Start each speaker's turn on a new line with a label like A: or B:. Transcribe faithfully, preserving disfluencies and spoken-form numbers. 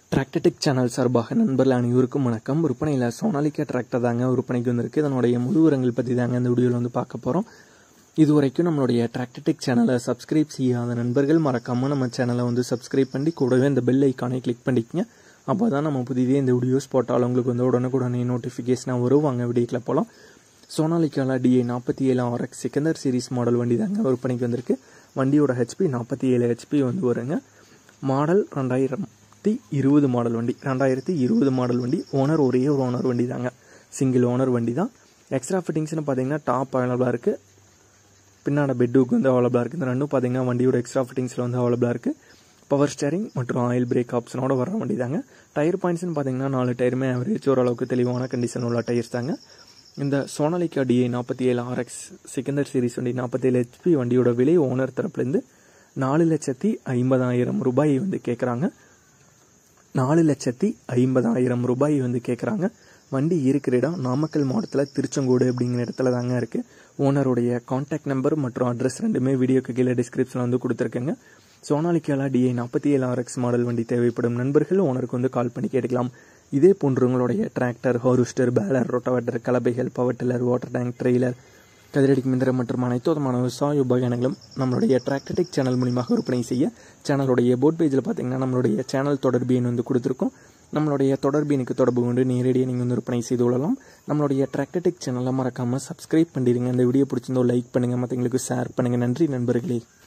A: Tractor Tech Channel சார்பாக நண்பர்கள் அனைவருக்கும் வணக்கம். விற்பனையில் Sonalika Tractor தாங்க விற்பனைக்கு வந்திருக்கு. இதனுடைய முழு விவரங்கள் பற்றி தாங்க இந்த வீடியோவில் வந்து பார்க்க போகிறோம். இதுவரைக்கும் நம்மளுடைய Tractor Tech சேனலை சப்ஸ்கிரைப் செய்யாத நண்பர்கள் மறக்காமல் நம்ம சேனலை வந்து சப்ஸ்கிரைப் பண்ணி கூடவே இந்த பெல் ஐக்கானை கிளிக் பண்ணிக்கங்க. அப்போ தான் நம்ம புதிதே இந்த வீடியோஸ் போட்டாலும் உங்களுக்கு வந்து உடனுக்குடனே நோட்டிஃபிகேஷனாக வரும். வாங்க வீடியோக்கில் போகலாம். Sonalika டி நாற்பத்தி ஏழு R X Sikander series model வண்டி தாங்க விற்பனைக்கு வந்திருக்கு. வண்டியோட ஹெச்பி நாற்பத்தி ஏழு ஹெச்பி வந்து வருங்க. மாடல் ரெண்டாயிரம் இருபது மாடல் வண்டி ரெண்டாயிரத்தி இருபது மாடல் வண்டி. ஓனர் ஒரே ஒரு ஓனர் வண்டி தாங்க, சிங்கிள் ஓனர் வண்டி தான். எக்ஸ்ட்ரா ஃபிட்டிங்ஸ்னு பார்த்தீங்கன்னா டாப் அவைலபிளாக இருக்குது, பின்னாடி பெட்டுக்கு வந்து அவைலபிளாக இருக்குது. இந்த ரெண்டும் பார்த்தீங்கன்னா வண்டியோட எக்ஸ்ட்ரா ஃபிட்டிங்ஸில் வந்து அவைலபிளாக இருக்குது. பவர் ஸ்டேரிங் மற்றும் ஆயில் பிரேக் ஆப்ஷனோட வர வண்டி தாங்க. டயர் பாயிண்ட்ஸ்னு பார்த்தீங்கன்னா நாலு டயருமே ஆவரேஜ் ஓரளவுக்கு தெளிவான கண்டிஷன் உள்ள டயர்ஸ் தாங்க. இந்த Sonalika டி நாற்பத்தி ஏழு ஆர் எக்ஸ் செகண்டர் சீரிஸ் வண்டி நாற்பத்தி ஏழு ஹெச்பி வண்டியோட விலை ஓனர் தரப்புலேருந்து நாலு லட்சத்தி ஐம்பதாயிரம் ரூபாய் வந்து கேட்குறாங்க. நாலு லட்சத்தி ஐம்பதாயிரம் ரூபாய் வந்து கேட்குறாங்க. வண்டி இருக்கிற இடம் நாமக்கல் மாவட்டத்தில் திருச்செங்கோடு அப்படிங்கிற இடத்துல தாங்க இருக்குது. ஓனருடைய கான்டாக்ட் நம்பர் மற்றும் அட்ரஸ் ரெண்டுமே வீடியோக்கு கீழே டிஸ்கிரிப்ஷனில் வந்து கொடுத்துருக்கேங்க. Sonalika டி நாற்பத்தி ஏழு ஆர் எக்ஸ் மாடல் வண்டி தேவைப்படும் நண்பர்கள் ஓனருக்கு வந்து கால் பண்ணி கேட்டுக்கலாம். இதே போன்று உங்களுடைய டிராக்டர், ஹார்வெஸ்டர், பேலர், ரோட்டவேட்டர், கலப்பைகள், power tiller, water tank, trailer, கதிரடிக்கு மிந்திரம் மற்றும் அனைத்து விதமான விவசாய உபகரணங்களும் நம்மளுடைய Tractor Tech சேனல் மூலியமாக விற்பனை செய்ய சேனலுடைய போர்ட் பேஜில் பார்த்தீங்கன்னா நம்மளுடைய சேனல் தொடர்பு எண் வந்து கொடுத்துருக்கோம். நம்மளுடைய தொடர்பு எனக்கு தொடர்பு கொண்டு நேரடியாக நீங்கள் வந்து விற்பனை செய்து கொள்ளலாம். நம்மளுடைய Tractor Tech சேனலை மறக்காமல் சப்ஸ்கிரைப் பண்ணிடுங்க. இந்த வீடியோ பிடிச்சிருந்தோ லைக் பண்ணுங்கள், மற்றவங்களுக்கு ஷேர் பண்ணுங்கள். நன்றி நண்பர்களே.